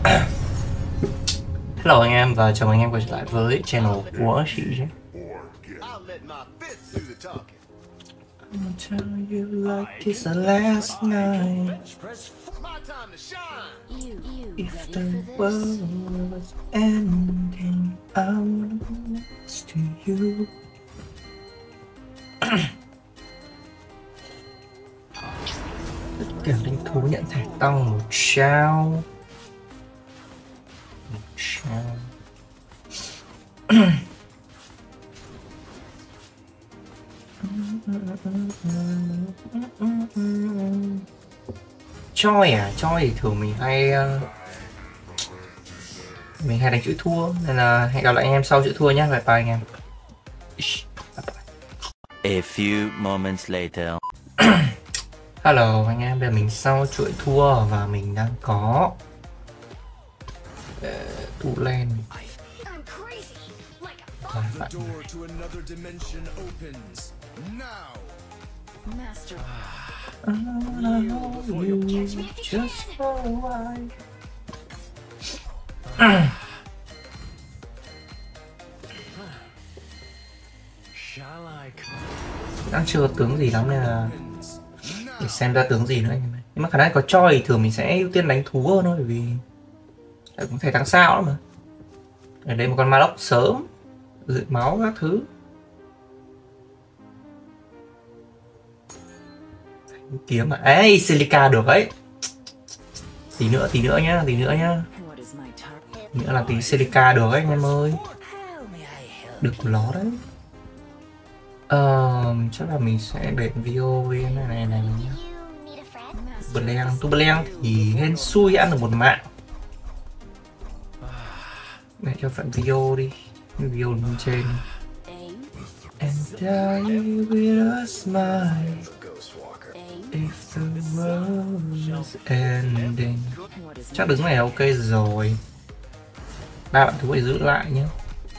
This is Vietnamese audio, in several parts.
Hello anh em và chào anh em quay trở lại với channel của chị Jack. I'ma tell you like it's the last night. If the world was ending, I would next to you. Tất cả linh thú nhận thẻ tăng một sao. Choi à? Choi thì thường mình hay đánh chữ thua, nên là hẹn gặp lại anh em sau chữ thua nhé. Bye bye anh em. A few moments later. Hello anh em, bây giờ mình sau chuỗi thua và mình đang có tụ lên. Đang chưa có tướng gì lắm nên là để xem ra tướng gì nữa anh em. Nhưng mà khả năng có choi thì thường mình sẽ ưu tiên đánh thú hơn thôi, bởi vì cũng thể thắng sao mà. Ở đây một con ma lốc sớm dự máu các thứ. Kiếm mà ấy, silica được ấy. Tí nữa nhá, tí nữa là tí silica được ấy anh em ơi. Được của nó đấy. Chắc là mình sẽ để video với này nhá. Tuberleng thì hên xui ăn được một mạng. Để cho phần video đi, video bên trên. And die with a smile if the world is ending. Chắc đứng này ok rồi. 3 bạn thú phải giữ lại nhé.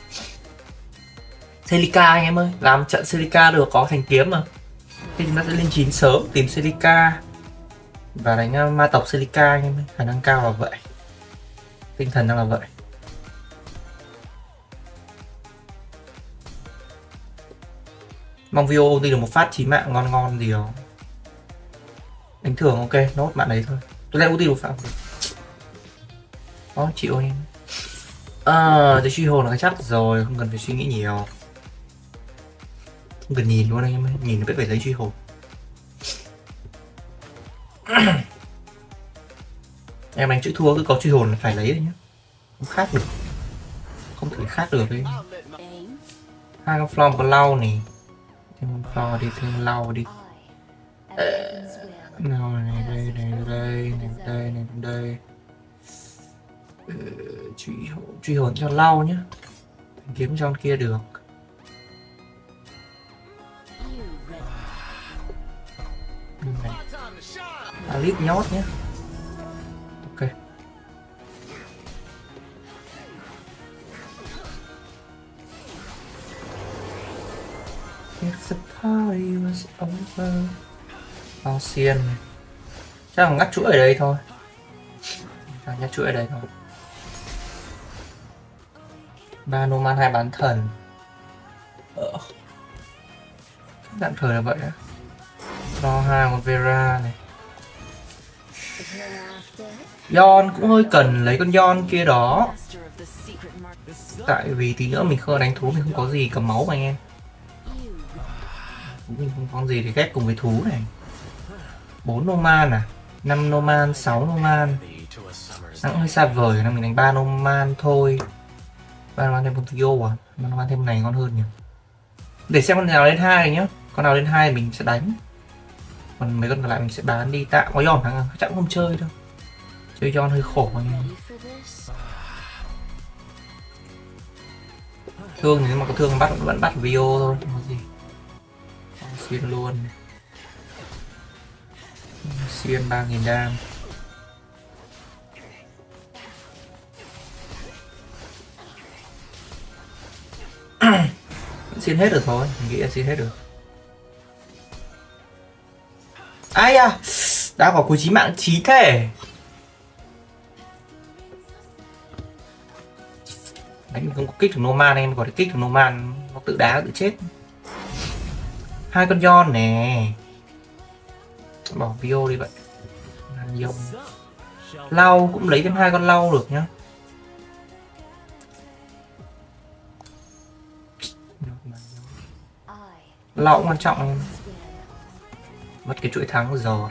Celica anh em ơi, làm trận Celica được, có thành kiếm mà. Thì chúng ta sẽ lên 9 sớm tìm Celica và đánh ma tộc Celica anh em ơi. Khả năng cao là vậy, tinh thần đang là vậy. Mong video ulti được một phát 9 mạng ngon gì đó. Đánh thường ok, nốt bạn đấy thôi. Tôi lại ulti một phát. Có chịu anh em. Tôi truy hồn là cái chắc rồi, không cần phải suy nghĩ nhiều. Không cần nhìn luôn anh em ơi, nhìn biết phải lấy truy hồn. Em đánh chữ thua cứ có truy hồn là phải lấy đấy nhá. Không khác được. Không thể khác được đấy. Hai con floor một con lau này. Thêm con floor đi, thêm lau đi. Nào này đây. Truy hồn cho lau nhá. Kiếm cho con kia được. Alip nhót nhé. Ok. If the party was over. Bao xiên. Chắc là ngắt chuỗi ở đây thôi. Ngắt chuỗi ở đây thôi. 3 Noman 2 bán thần. Tạm thời là vậy á. Cho 2 con Vera này. Yon cũng hơi cần lấy con Yon kia đó. Tại vì tí nữa mình không đánh thú, mình không có gì cầm máu mà anh em. Mình không có gì để ghép cùng với thú này. 4 Noman à, 5 Noman, 6 Noman. Nó cũng hơi xa vời, nên mình đánh 3 Noman thôi. 3 Noman thêm con Theo à, 3 Noman thêm này ngon hơn nhỉ. Để xem con nào lên 2 nhá. Con nào lên 2 mình sẽ đánh. Còn mấy con còn lại mình sẽ bán đi, tạm có Yon thằng chắc cũng không chơi đâu. Chơi Yon hơi khổ anh em. Thương thì mà có thương vẫn bắt video thôi, không có gì. Xuyên luôn. Xuyên 3.000 đam. Xuyên hết được thôi, mình nghĩ là xuyên hết được. Ai à, đã có cuối 9 mạng 9 thế. Đấy, mình không có kích được Noman, em có thể kích được Noman nó tự đá tự chết. Hai con Yon nè, bỏ Vio đi vậy. Lau cũng lấy thêm hai con lau được nhá. Lau cũng quan trọng em. Mất cái chuỗi thắng rồi.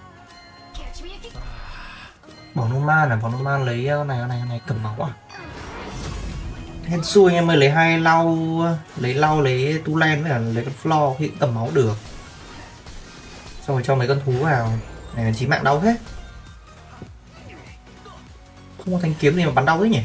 Bỏ Noman à, bỏ Noman lấy con này cầm máu à. Hên xui em ơi, lấy hai lau, lấy Tu Len với cả lấy con Floor thì tầm máu được. Xong rồi cho mấy con thú vào. Này là 9 mạng đau hết. Không có thanh kiếm gì mà bắn đau thế nhỉ?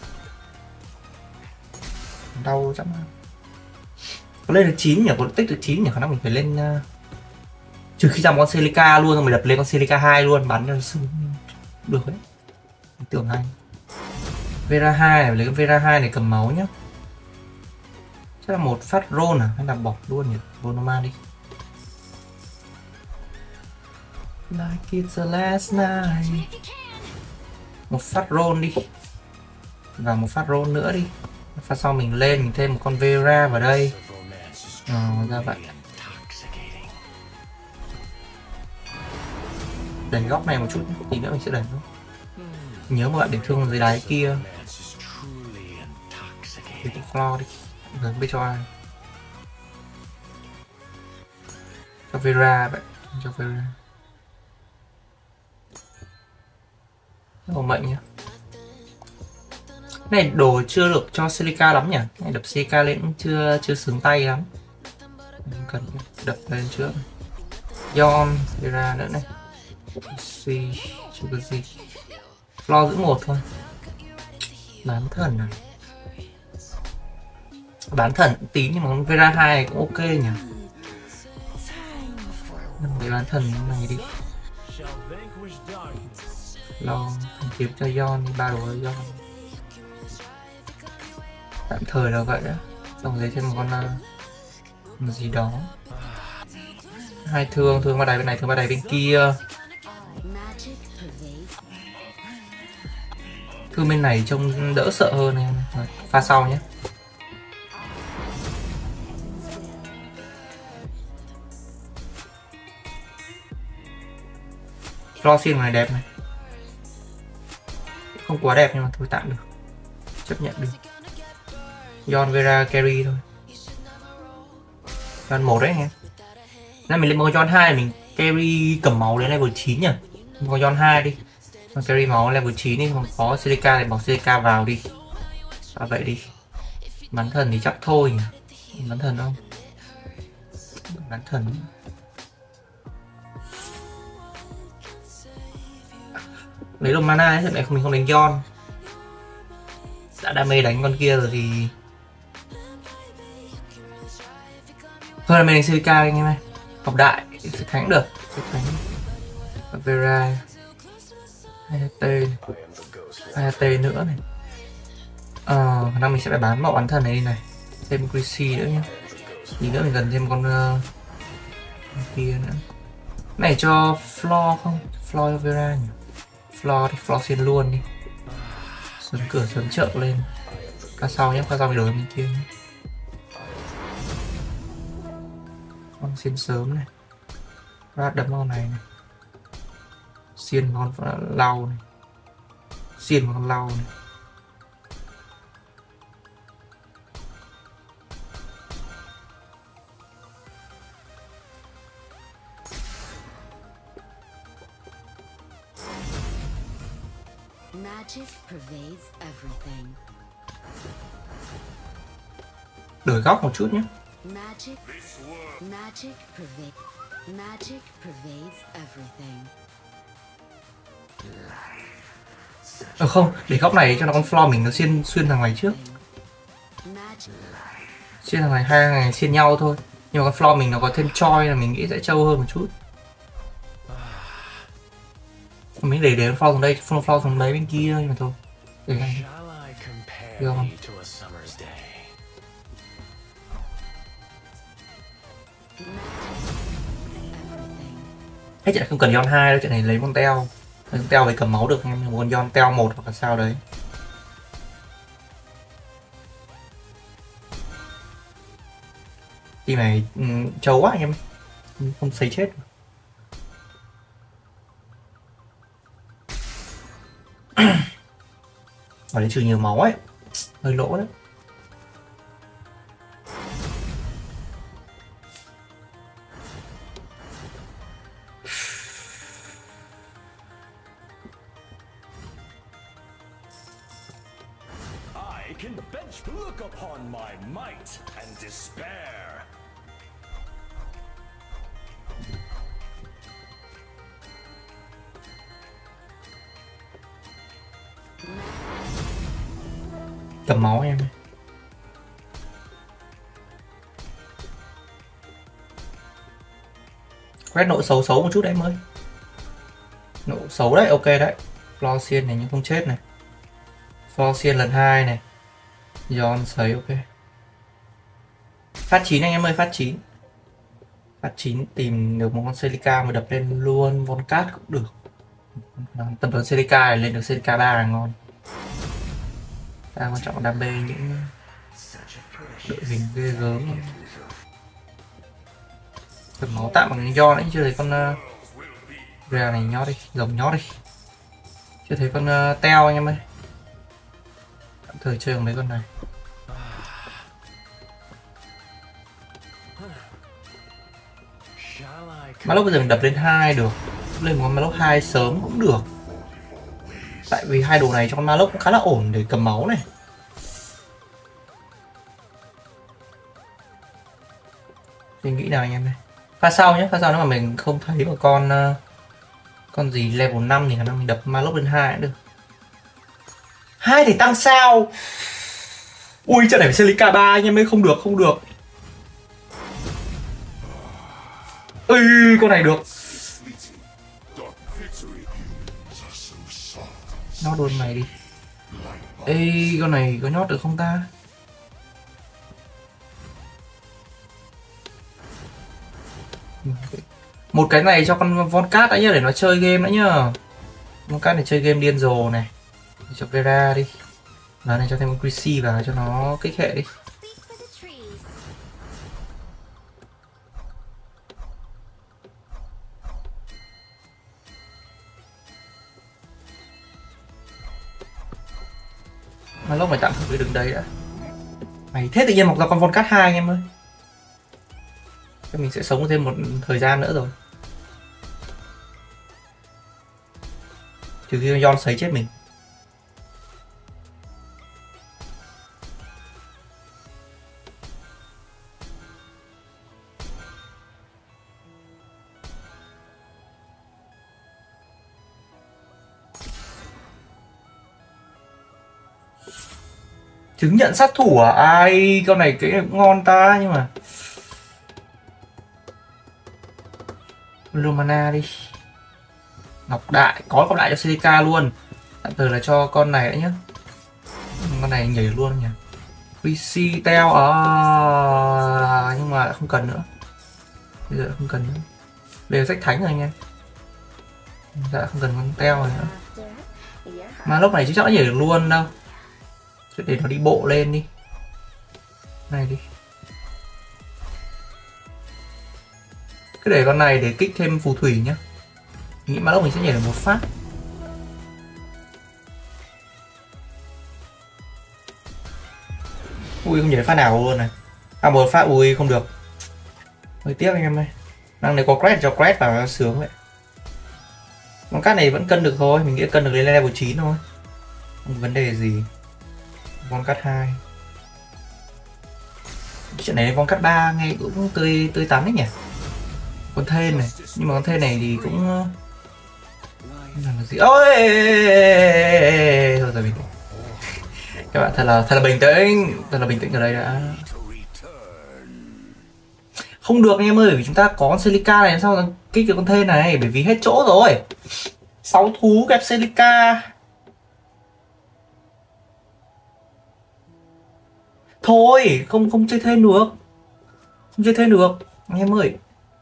Đau chắc có lên được 9 nhỉ, có tích được 9 nhỉ, khả năng mình phải lên trừ khi ra một con Celica luôn rồi mình đập lên con Celica 2 luôn bắn cho sưng được đấy. Mình tưởng hay. Vera 2 này, lấy con Vera 2 này cầm máu nhá. Chắc là một phát roll à, hay là bỏ luôn nhỉ? Roll Noman đi. Like it's the last night. Một phát roll đi. Và một phát roll nữa đi. Phát sau mình lên, mình thêm một con Vera vào đây. Ra vậy. Đẩy góc này một chút, tí nữa mình sẽ đẩy nó. Nhớ một bạn để thương dưới đáy kia. Để cái floor đi. Rồi biết cho ai. Cho Vera vậy. Cho Vera. Ồ mệnh nhá. Này đồ chưa được cho Celica lắm nhỉ. Này đập Celica lên cũng chưa sướng tay lắm. Cần đập lên trước. Yon, Vera nữa này. Suy, chưa có gì. Lo giữ một thôi. Bán thần à. Bán thần tí nhưng mà con Vera 2 này cũng ok nhỉ. Để bán thần này đi. Lo thanh kiếm cho Yon, 3 đồ cho Yon. Tạm thời là vậy đó. Xong lấy thêm một con gì đó. Hai thương vào đáy bên này, thương vào đáy bên kia. Thương bên này trông đỡ sợ hơn em. Pha sau nhé. Florcin này đẹp này. Không quá đẹp nhưng mà thôi tạm được. Chấp nhận được. Yon Vera carry thôi. Yon 1 đấy anh em. Nên mình lên một con Yon 2 mình carry cầm máu đến level 9 nhỉ. Một con Yon 2 đi. Con carry máu level 9 đi, còn có Celica thì bỏ Celica vào đi. Và vậy đi. Bắn thần thì chắc thôi nhỉ. Bắn thần không? Bắn thần. Lấy được mana ấy, lại mình không đánh Yon. Đã đam mê đánh con kia rồi thì thôi là mình đánh Celica anh em ơi. Học đại sẽ thắng được. Sẽ thắng Vera 2AT nữa này. Khả năng mình sẽ phải bán mẫu bắn thần này đi này. Thêm Greasy nữa nhá. Tí nữa mình cần thêm con kia nữa. Này cho Floor không? Floor cho Vera nhỉ? Floor thì Floor xin luôn đi. Sớm cửa sớm chợ lên. Ca sau nhé, ca sau mình đổi bên kia nhé. Con xin sớm này. Rat đấm con này này. Xiên con lau này. Xiên con lau này. Magic pervades everything. Đổi góc một chút nhé. Magic pervades everything. Không, để góc này cho nó con floor mình nó xuyên thằng này trước. Xuyên thằng này, hai thằng này xuyên nhau thôi. Nhưng mà con floor mình nó có thêm choi là mình nghĩ sẽ trâu hơn một chút. Mình để con floor xuống đây, floor xuống đấy bên kia nhưng mà thôi. Để này. Được không? Hết trận không cần Yon 2 đâu, trận này lấy con teo. Con teo về cầm máu được em, một con Yon teo 1 hoặc là sao đấy. team này trâu quá anh em, không xây chết. Ở đây trừ nhiều máu ấy, hơi lỗ đấy. I can bench look upon my might and despair. Cầm máu em. Quét nộ xấu xấu một chút đấy em ơi. Nộ xấu đấy, ok đấy. Florcian này nhưng không chết này. Florcian lần 2 này. John sấy ok. Phát 9 anh em ơi, phát 9. Phát 9 tìm được một con Celica mà đập lên luôn Volcat cũng được. Tầm tuần Celica này lên được Celica 3 là ngon. Ta quan trọng đam mê những đội hình ghê gớm này. Cầm máu tạm bằng do đấy, chưa thấy con Rhea này nhót đi, rồng nhót đi. Chưa thấy con teo anh em ơi. Tạm thời chơi mấy con này. Malok bây giờ mình đập lên 2 được. Lên một con Malok 2 sớm cũng được. Tại vì hai đồ này cho con Malok cũng khá là ổn để cầm máu này. Mình nghĩ nào anh em ơi. Pha sau nhé, pha sau nếu mà mình không thấy một con gì level 5 thì khả năng mình đập Malok lên 2 cũng được. 2 thì tăng sao? Ui trận này phải Celica 3 anh em ơi, không được, không được. Ui con này được. Nó đồn mày đi. Ê con này có nhót được không ta? Một cái này cho con Volcat đã nhá, để nó chơi game nữa nhá. Volcat này chơi game điên rồ này. Cho Vera đi. Và này cho thêm con Chrissy vào cho nó kích hệ đi. Mà lúc mày tạm thời đứng đây đã. Mày thế tự nhiên mọc ra con Volcat 2 anh em ơi. Thế mình sẽ sống thêm một thời gian nữa rồi. Trừ khi John sấy chết mình. Chứng nhận sát thủ à? Ai con này cái ngon ta, nhưng mà Lumana đi. Ngọc đại, có ngọc đại cho Celica luôn. Tạm thời là cho con này đã nhá. Con này nhảy luôn nhỉ. PC teo à, nhưng mà không cần nữa. Bây giờ không cần nữa. Bây giờ sách thánh rồi anh em. Dạ không cần con teo rồi nữa. Mà lúc này chứ chắc nó nhảy được luôn đâu. Chứ để nó đi bộ lên đi. Này đi. Cứ để con này để kích thêm phù thủy nhá. Nghĩ mà lúc mình sẽ nhảy được một phát. Ui không nhảy được phát nào luôn này. À một phát ui không được. Hơi tiếc anh em ơi. Năng này có crash cho crash vào sướng vậy. Con cát này vẫn cân được thôi, mình nghĩ cân được lên level 9 thôi. Không vấn đề gì. Con cát 2. Chuyện này con cát 3 nghe cũng tươi tắn đấy nhỉ. Con thên này, nhưng mà con thên này thì cũng làm gì. Ôi thôi rồi bình tĩnh. Các bạn thật là bình tĩnh, thật là bình tĩnh ở đây đã. Không được anh em ơi, vì chúng ta có con Celica này sao kích được con thên này, bởi vì hết chỗ rồi. 6 thú kẹp Celica. Thôi, không chơi thêm được. Không chơi thêm được anh em ơi.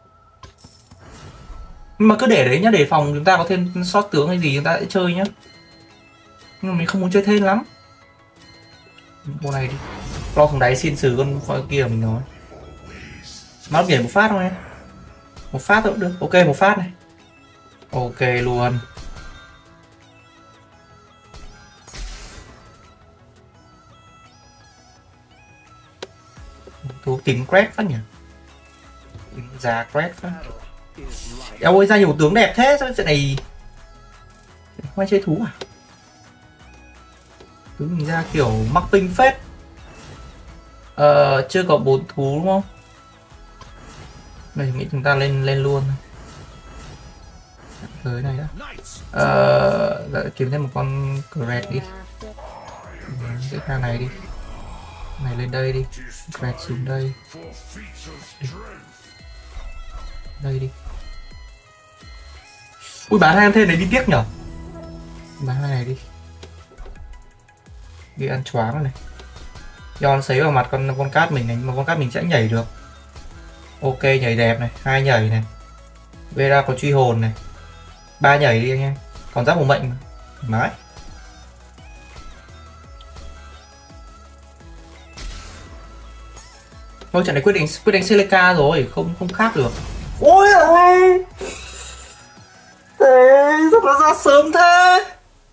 Nhưng mà cứ để đấy nhá, để phòng chúng ta có thêm sót tướng hay gì chúng ta sẽ chơi nhá. Nhưng mà mình không muốn chơi thêm lắm. Bộ này đi. Lo xuống đáy xin xử con kia của mình nói. Nó nhảy một phát thôi em. Một phát thôi cũng được. Ok, một phát này. Ok luôn. Thú tính crack phát nhỉ. Giá crack phát. Eo ơi, ra nhiều tướng đẹp thế. Sao trận này không ai chơi thú à? Tướng mình ra kiểu mắc tinh phết. Chưa có 4 thú đúng không? Này nghĩ chúng ta lên luôn. Tới này đã. Kiếm thêm một con Cret đi. Cái thang này đi. Này lên đây đi. Cret xuống đây. Đây đi. Ui, bán hai em thêm này đi tiếc nhở. Bán hai này đi. Đi ăn choáng này. Yon sấy vào mặt con cát mình này, mà con cát mình sẽ nhảy được. Ok, nhảy đẹp này, 2 nhảy này. Vera có truy hồn này. 3 nhảy đi anh em. Còn giáp một mệnh mà. Mãi. Thôi trận này quyết định Celica rồi, không khác được. Ôi ơi. Thế sao nó ra sớm thế?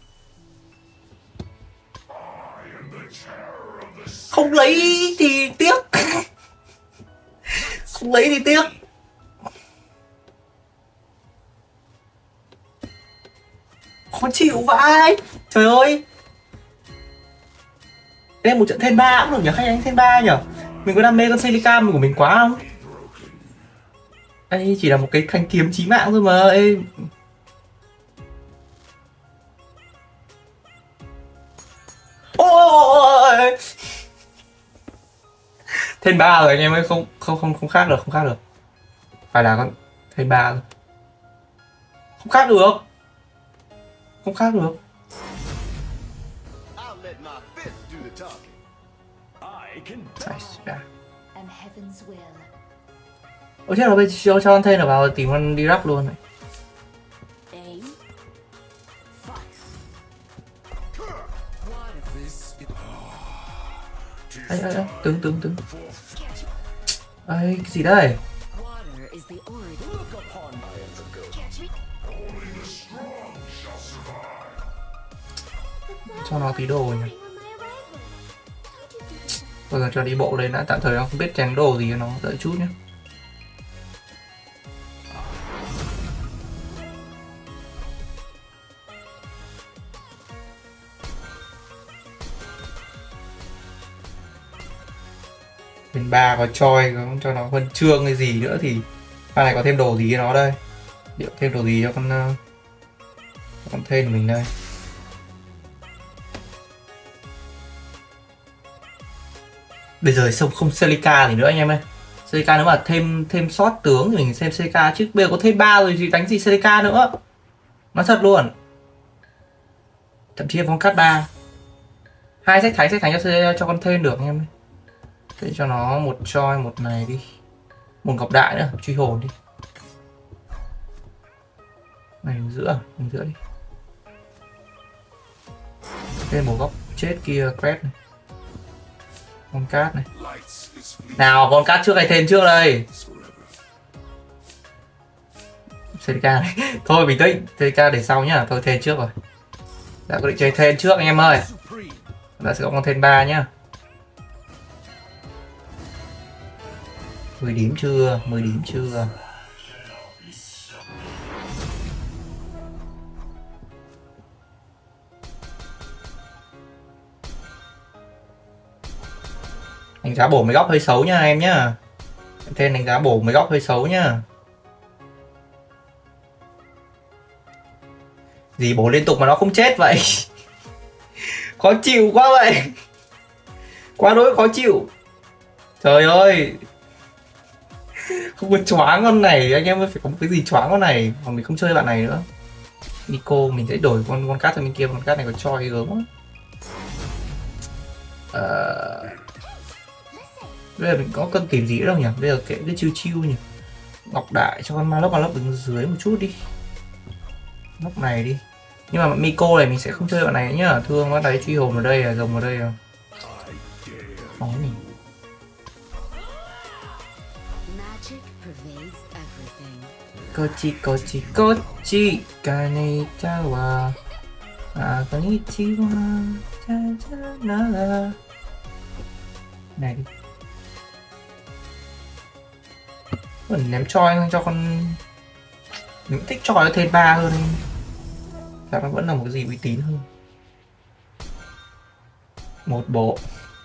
Không lấy thì tiếc. Không lấy thì tiếc. Khó chịu vãi. Trời ơi. Em một trận thêm 3 cũng được nhỉ? Hay anh thêm 3 nhỉ? Mình có đam mê con Celica của mình quá không? Đây chỉ là một cái thanh kiếm chí mạng thôi mà. Ê. Ôi. Thêm 3 rồi anh em ơi, không khác được, không khác được. Phải là con thêm 3 rồi. Không khác được. Không khác được. Ôi chết rồi, bây giờ cho con thêm là vào tìm con đi rắc luôn này. Ê, tướng. Ê, cái gì đây? Cho nó tí đồ nhỉ. Bây giờ cho đi bộ đây đã, tạm thời nó không biết chém đồ gì cho nó đợi chút nhé. Bên 3 có choi, có cho nó huân chương hay gì nữa thì pha này có thêm đồ gì cho nó đây. Liệu thêm đồ gì cho con thêm của mình đây. Bây giờ không Celica gì nữa anh em ơi. Celica nếu mà thêm sót tướng thì mình xem Celica, chứ bây giờ có thêm 3 rồi thì đánh gì Celica nữa. Nói thật luôn. Thậm chí là con cắt 3. 2 sách thánh cho con thêm được anh em ơi. Thế cho nó một choi, một này đi. Một ngọc đại nữa, truy hồn đi. Này giữa đi. Thêm một góc chết kia, Cret này. Con cát này. Nào, con cát trước hay thêm trước đây. Celica này. Thôi bình tĩnh, Celica để sau nhá. Thôi thêm trước rồi. Đã có định chơi thêm trước anh em ơi. Đã sẽ có con thêm 3 nhá. 10 điểm chưa? 10 điểm chưa? Đánh giá bổ mấy góc hơi xấu nha em nhá. Thêm đánh giá bổ mấy góc hơi xấu nhá. Gì bổ liên tục mà nó không chết vậy? Khó chịu quá vậy. Quá đỗi khó chịu. Trời ơi. Không có choáng con này, anh em ơi, phải có một cái gì choáng con này. Mà mình không chơi bạn này nữa. Nico mình sẽ đổi con cát sang bên kia, con cát này có choi gớm quá. Bây giờ mình có cần tìm gì nữa đâu nhỉ? Bây giờ kệ cái chiêu nhỉ. Ngọc đại cho con Malok đứng dưới một chút đi. Ngọc này đi. Nhưng mà Miko này mình sẽ không chơi bạn này nhá. Thương nó đấy, truy hồn ở đây, rồng ở đây. Nói mình. Kochi Konnichiwa Konnichiwa cha cha na la. Này đi. Mình ném choi cho con. Mình thích choi thêm 3 hơn. Chắc nó vẫn là một cái gì uy tín hơn. Một bộ.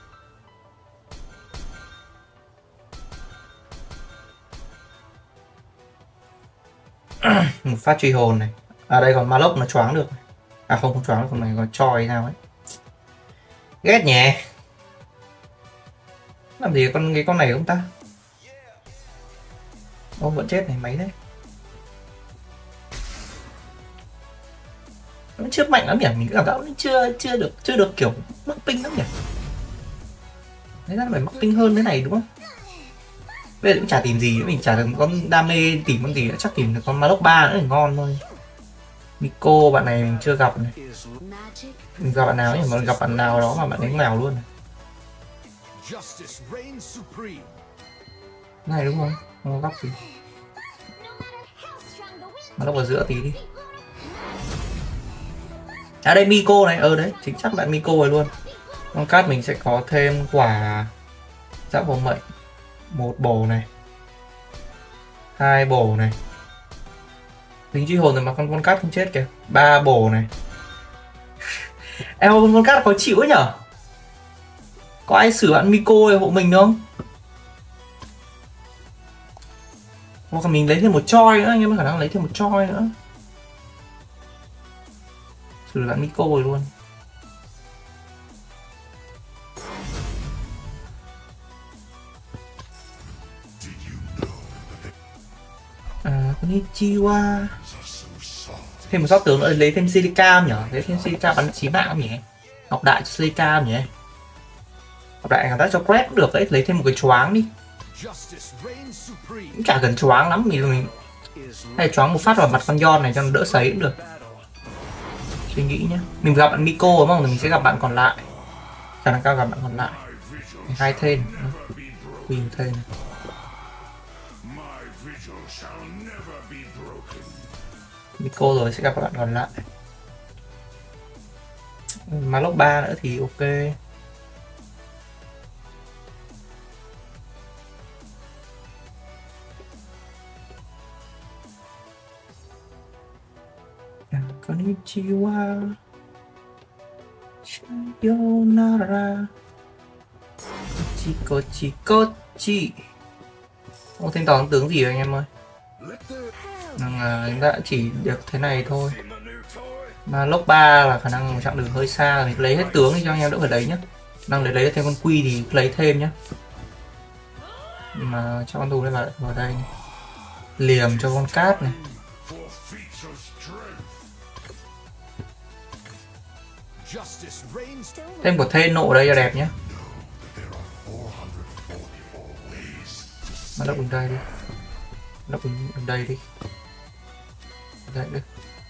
Một phát truy hồn này. À đây còn Malok nó choáng được. À không choáng được, con này còn choi sao ấy. Ghét nhỉ. Làm gì cái con này không ta? Ô vẫn chết này, mấy đấy. Nó chưa mạnh lắm nhỉ, mình cảm giác nó chưa được kiểu mắc ping lắm nhỉ. Đấy ra phải mắc ping hơn thế này đúng không? Bây giờ cũng chả tìm gì nữa, mình chả được con đam mê tìm con gì nữa, chắc tìm được con Malok 3 nữa là ngon thôi. Miko bạn này mình chưa gặp này. Mình gặp bạn nào nhỉ, mà gặp bạn nào đó mà bạn ấy nghèo luôn này. Này đúng không? Không có góc gì. Malok ở giữa tí đi. À đây Miko này, đấy, chính xác bạn Miko rồi luôn. Con cát mình sẽ có thêm quả giáp bổ mệnh, 1 bổ này, 2 bổ này. Lính truy hồn rồi mà con cát không chết kìa. 3 bổ này. Em con cát khó chịu ấy nhở? Có ai xử bạn Miko này hộ mình không? Hoặc là mình lấy thêm một choi nữa, anh em có khả năng lấy thêm một choi nữa. Xử bạn Miko rồi luôn. Konnichiwa. Thêm một sóc tướng nữa, lấy thêm Silicam nhỉ? Lấy thêm Silicam bắn chí mạng nhỉ? Ngọc đại cho Silicam nhỉ? Ngọc đại cảm giác cho Crest cũng được đấy, lấy thêm một cái choáng đi. Cũng chả cần choáng lắm, mình hay choáng một phát vào mặt con Yon này cho nó đỡ sấy cũng được. Suy nghĩ nhé. Mình gặp bạn Miko đúng không? Thì mình sẽ gặp bạn còn lại. Khả năng cao gặp bạn còn lại. 2 tên. Queen tên. Miko rồi sẽ gặp các bạn còn lại. Malok 3 nữa thì ok. Konnichiwa Sayonara Kochi. Không thanh toán tướng gì rồi anh em ơi. Chúng ta chỉ được thế này thôi. Mà lốc 3 là khả năng một chặng đường hơi xa, mình lấy hết tướng đi cho anh em đỡ phải lấy nhé. Đang lấy thêm con quy thì lấy thêm nhé. Mà cho con tù đây vào đây. Liềm cho con cát này. Thêm một thê nộ đây cho đẹp nhé. Nó đứng đây đi. Nó đứng đây đi. Đây đi.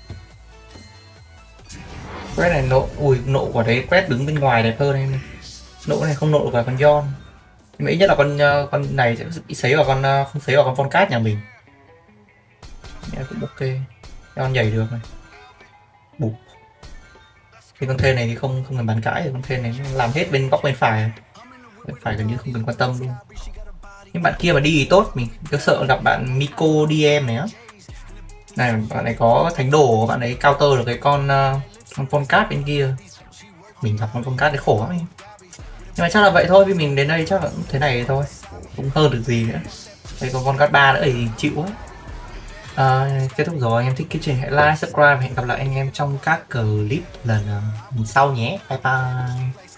Quét này nộ, ui nộ quả đấy quét đứng bên ngoài đẹp hơn em. Nộ này không nộ vào con Yon. Nhưng mà ít nhất là con này sẽ bị sấy vào con không sấy vào con cát nhà mình. Nghe cũng ok. Yon nhảy được này. Bụp. Cái con thê này thì không cần bàn cãi, con thê này làm hết bên góc bên phải. Bên phải gần như không cần quan tâm luôn. Nhưng bạn kia mà đi thì tốt, mình cứ sợ gặp bạn Miko DM này á. Này bạn này có thánh đồ, bạn ấy counter được cái con cát bên kia. Mình gặp con cát đấy khổ lắm. Nhưng mà chắc là vậy thôi, vì mình đến đây chắc là cũng thế này thôi. Cũng hơn được gì nữa. Đây còn con cát 3 nữa thì chịu quá. Kết thúc rồi, anh em thích cái trình hãy like, subscribe và hẹn gặp lại anh em trong các clip lần sau nhé. Bye bye.